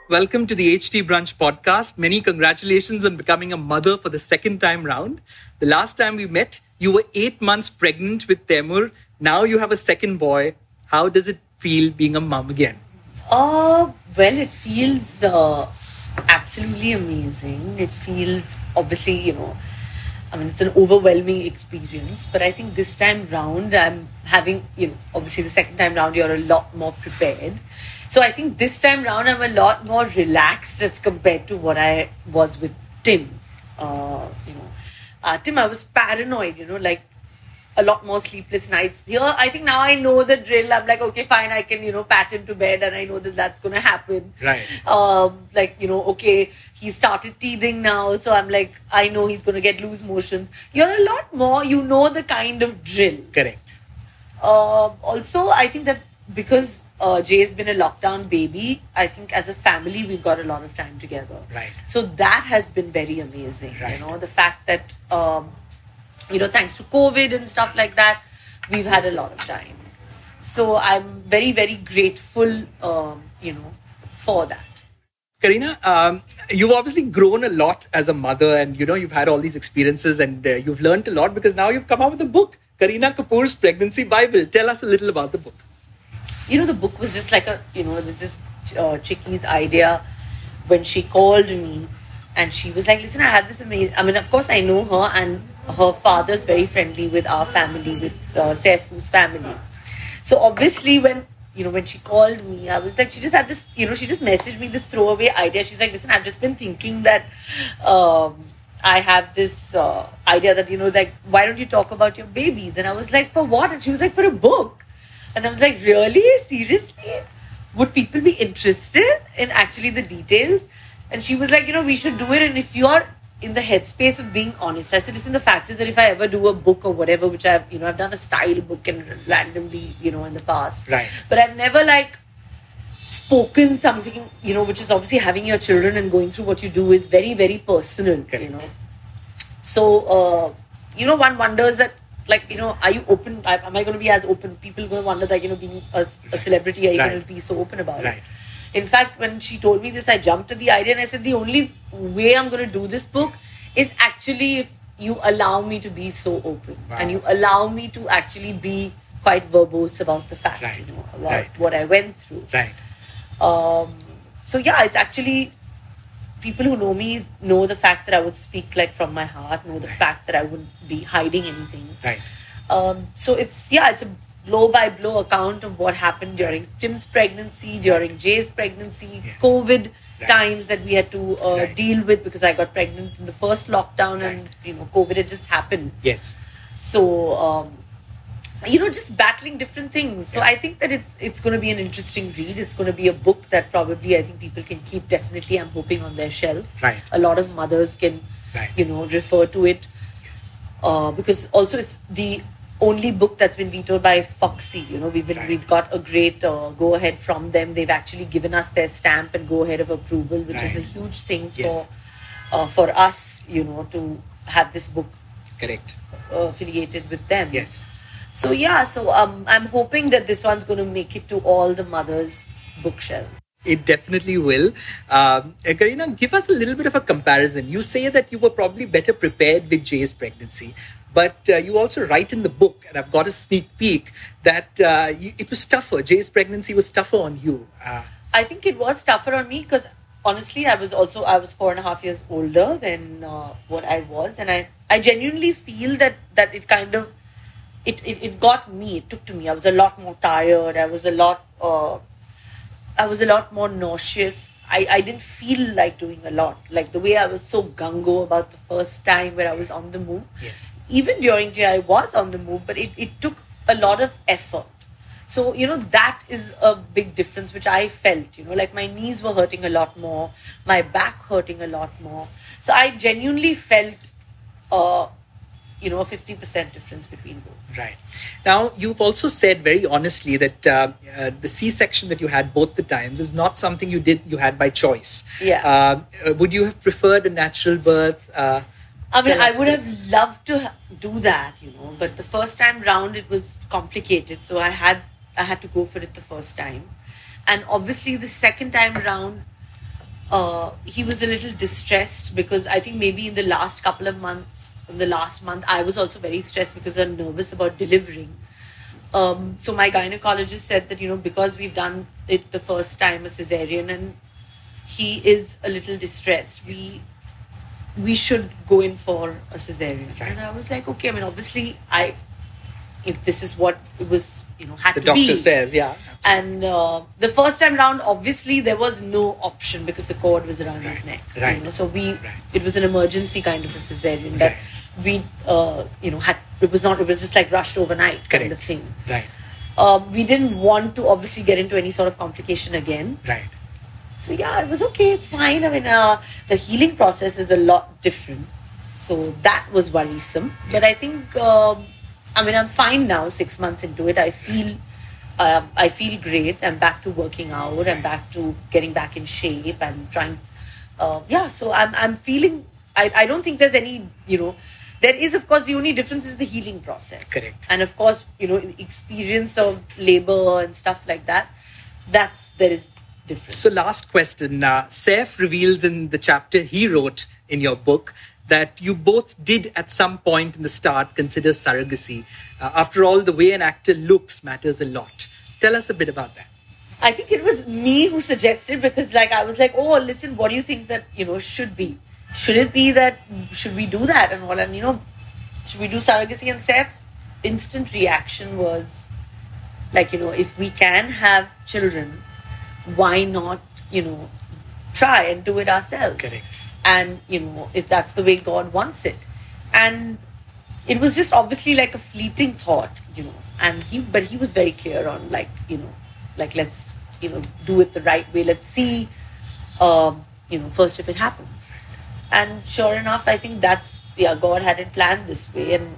Welcome to the HT Brunch podcast. Many congratulations on becoming a mother for the second time round. The last time we met, you were 8 months pregnant with Temur. Now you have a second boy. How does it feel being a mom again? Well, it feels absolutely amazing. It feels, obviously, it's an overwhelming experience. But I think this time round, I'm having, obviously the second time round, you're a lot more prepared. So I think this time round, I'm a lot more relaxed as compared to what I was with Tim. Tim, I was paranoid, like a lot more sleepless nights. Here, I think now I know the drill. I'm like, okay, fine, I can, pat him to bed and I know that that's going to happen. Right. Okay, he started teething now. So I'm like, I know he's going to get loose motions. You're a lot more, the kind of drill. Correct. Also, I think that because Jay's been a lockdown baby, I think as a family, we've got a lot of time together. Right. So that has been very amazing. Right. The fact that, thanks to COVID and stuff like that, we've had a lot of time. So I'm very, very grateful, for that. Kareena, you've obviously grown a lot as a mother and, you've had all these experiences and you've learned a lot because now you've come out with a book, Kareena Kapoor's Pregnancy Bible. Tell us a little about the book. The book was just like it was just Chicky's idea when she called me and she was like, listen, I had this amazing, of course I know her and her father's very friendly with our family, with Saifu's family. So obviously when she called me, I was like, she just had this, she just messaged me this throwaway idea. She's like, listen, I've just been thinking that I have this idea that, why don't you talk about your babies? And I was like, for what? And she was like, for a book. And I was like, really? Seriously? Would people be interested in actually the details? And she was like, we should do it. And if you are in the headspace of being honest, I said, listen, the fact is that if I ever do a book or whatever, which I've done a style book and randomly, in the past. Right. But I've never spoken something, which is obviously having your children and going through what you do is very, very personal, So, one wonders that, are you open? Am I going to be as open? People are going to wonder that, being a celebrity, are you going to be so open about it? In fact, when she told me this, I jumped at the idea and I said, the only way I'm going to do this book is actually if you allow me to be so open. Wow. And you allow me to actually be quite verbose about the fact, about what I went through. Right. It's actually... People who know me know the fact that I would speak from my heart, know the fact that I wouldn't be hiding anything. Right. So it's a blow-by-blow account of what happened during Tim's pregnancy, during Jay's pregnancy, COVID times that we had to deal with because I got pregnant in the first lockdown and, COVID had just happened. Yes. So... just battling different things. So I think that it's going to be an interesting read. It's going to be a book that probably I think people can keep definitely, I'm hoping, on their shelf. Right. A lot of mothers can, refer to it. Yes. Because also it's the only book that's been vetoed by Foxy. We've got a great go-ahead from them. They've actually given us their stamp and go-ahead of approval, which is a huge thing for us, to have this book affiliated with them. Yes. So I'm hoping that this one's going to make it to all the mothers' bookshelves. It definitely will. Kareena, give us a little bit of a comparison. You say that you were probably better prepared with Jay's pregnancy, but you also write in the book, and I've got a sneak peek, that it was tougher. Jay's pregnancy was tougher on you. I think it was tougher on me because honestly, I was 4.5 years older than what I was, and I genuinely feel that it kind of it got me. It took to me. I was a lot more tired. I was a lot more nauseous. I didn't feel like doing a lot. Like the way I was so gung-ho about the first time where I was on the move. Yes. Even during Jay, I was on the move, but it took a lot of effort. So, that is a big difference, which I felt, my knees were hurting a lot more, my back hurting a lot more. So I genuinely felt, a 50% difference between both. Right. Now, you've also said very honestly that the C-section that you had both the times is not something you had by choice. Yeah. Would you have preferred a natural birth? I would have loved to do that, but the first time round it was complicated. So I had to go for it the first time. And obviously the second time round, he was a little distressed because I think maybe in the last couple of months, in the last month, I was also very stressed because I'm nervous about delivering. So my gynecologist said that, because we've done it the first time, a cesarean, and he is a little distressed, we should go in for a cesarean. Right. And I was like, okay, I mean, obviously, if this is what it was, had The to be. doctor says, yeah. And the first time round, obviously, there was no option because the cord was around his neck. Right. So Right. it was an emergency kind of a cesarean that we, had. It was just like rushed overnight kind of thing. Right. We didn't want to obviously get into any sort of complication again. Right. So yeah, it was okay. It's fine. I mean, the healing process is a lot different. So that was worrisome. Yeah. But I think, I'm fine now. 6 months into it, I feel great. I'm back to working out. I'm back to getting back in shape and trying. So I'm feeling. I don't think there's any. There is, of course, the only difference is the healing process. Correct. And of course, experience of labor and stuff like that. There is difference. So last question. Saif reveals in the chapter he wrote in your book that you both did at some point in the start consider surrogacy. After all, the way an actor looks matters a lot. Tell us a bit about that. I think it was me who suggested because I was like, oh, listen, what do you think that, should be? Should it be that, should we do that and all? And, should we do surrogacy? And Saif's instant reaction was like, if we can have children, why not, try and do it ourselves? Correct. And, if that's the way God wants it. And it was just obviously like a fleeting thought, and he was very clear on let's, do it the right way. Let's see, first if it happens. And sure enough, I think God had it planned this way. And,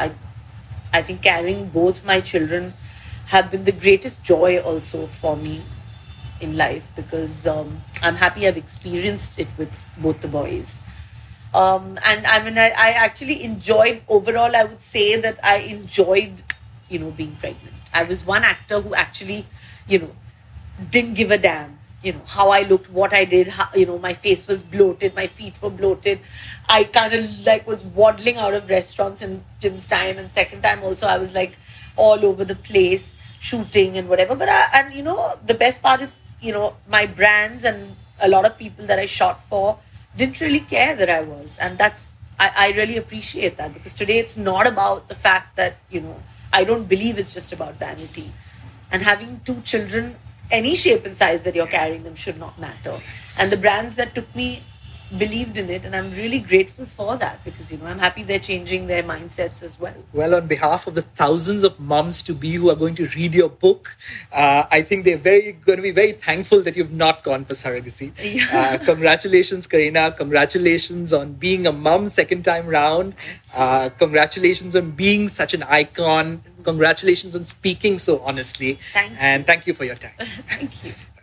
I think carrying both my children have been the greatest joy also for me in life because I'm happy I've experienced it with both the boys. And I actually enjoyed, overall, I would say that I enjoyed, being pregnant. I was one actor who actually, didn't give a damn, how I looked, what I did, how, my face was bloated, my feet were bloated. I kind of was waddling out of restaurants in Tim's time. And second time also, I was all over the place shooting and whatever. But the best part is, my brands and a lot of people that I shot for didn't really care that I was. And I really appreciate that because today it's not about the fact that, I don't believe it's just about vanity. And having 2 children, any shape and size that you're carrying them should not matter. And the brands that took me believed in it. And I'm really grateful for that because, I'm happy they're changing their mindsets as well. Well, on behalf of the thousands of mums to be who are going to read your book, I think they're going to be very thankful that you've not gone for surrogacy. Yeah. Congratulations, Kareena. Congratulations on being a mum second time round. Congratulations on being such an icon. Congratulations on speaking so honestly. Thank you. And thank you for your time. Thank you.